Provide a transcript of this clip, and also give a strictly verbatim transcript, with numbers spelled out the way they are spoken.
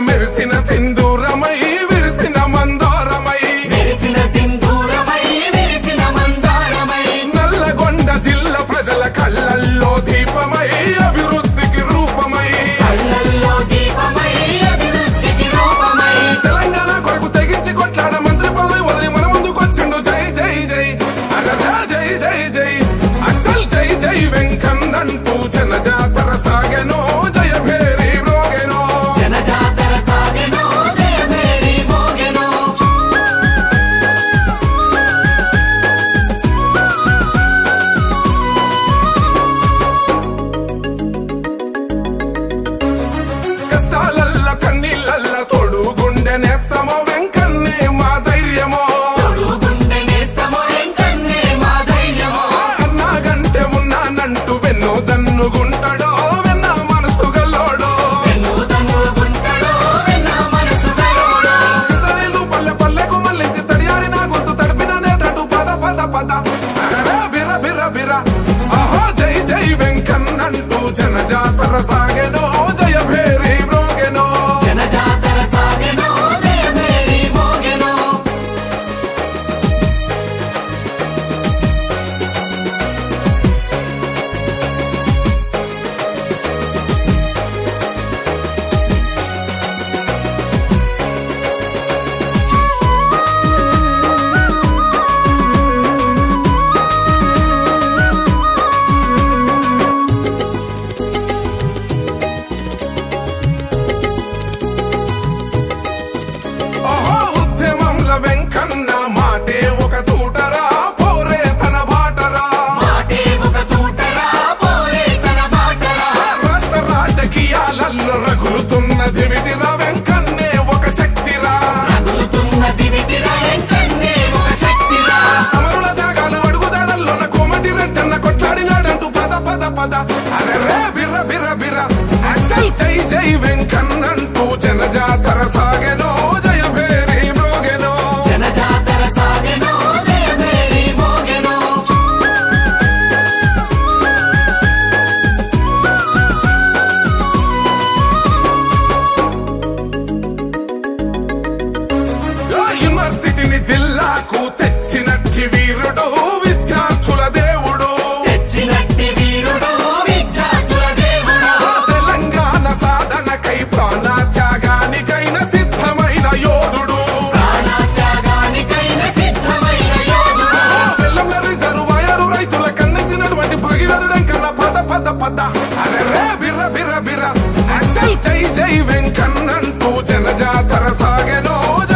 మెరిసిన సింధూరమై విరిసిన మందారమై మెరిసిన సింధూరమై విరిసిన మందారమై నల్లగొండ జిల్లా ప్రజల కళ్ళల్లో దీపమై అభివృద్ధికి రూపమై కళ్ళల్లో దీపమై అభివృద్ధికి రూపమై తెలంగాణ కొరకు తెగించి కొట్లాడ మంత్రి పదవి వదిలి మన ముందుకొచ్చిండు జై జై జై అరదా జై జై జై అచ్చల్ జై జై వెంకన్నంటూ జన జాతర సాగెనో జయ భేరి మ్రోగెనో జన జాతర సాగెనో జయ భేరి మోగెనో కష్టాలల్ల కన్నీళ్ళల్ల తోడు గుండె నేస్తమో వెంకన్నే మా ధైర్యమో గుండె నేస్తమో వెంకన్నే మా ధైర్యమో అన్నాగంటే ఉన్నానంటూ వెన్నో దన్నుగుంటాడో వెన్న మనసు గల్లోడో వెన్ను దన్నుగుంటాడో వెన్న మనసు గల్లోడో కిసరేలు పల్లె పల్లెకు మళ్ళించి తడియారి నా గొంతు తడిపిన నేతడు పద పద పద అరరా బిర బిర బిర ఆహో జై జై వెంకన్నంటూ జన జాతర సాగెనో జయ భేరి మ్రోగెనో జన జాతర సాగెనో జయ భేరి మోగెనో ఓహో ఉద్యమంల వెంకన్న మాటే ఒక తూటరా పోరే తన బాటరా మాటే ఒక తూటరా పోరే తన బాటరా రాష్ట్ర రాజకీయాలలో రగులుతున్న దివిటిరా వెంకన్నే ఒక శక్తిరా రగులుతున్న దివిటిరా వెంకన్నే ఒక శక్తిరా అమరుల దాగాల అడుగుజాడల్లోన కోమటి రెడ్డన్న కొట్లాడినాడంటూ పద పద పద అరెరే బిర్ర బిర్ర బిర్ర అచ్చల్ జై జై వెంకన్నంటూ జన జాతర సాగెనో జయ భేరి మ్రోగెనో జన జాతర సాగెనో జయ భేరి మోగెనో యూనివర్సిటీని జిల్లాకు తెచ్చినట్టి వీరుడు విద్యార్థుల దేవుడు తెచ్చినట్టి వీరుడు విద్యార్థుల దేవుడు తెలంగాణ సాధనకై ప్రాణ త్యాగానికైన సిద్ధమైన యోధుడు ప్రాణత్యాగానికైన సిద్ధమైన యోధుడు బెల్లంల రిజర్వాయరు రైతుల కన్నించినటువంటి భగీరథుడం కన్నా పద పద పద అరెరే బిర్ర బిర్ర బిర్ర అచ్చల్ జై జై వెంకన్నంటూ జన జాతర సాగెనో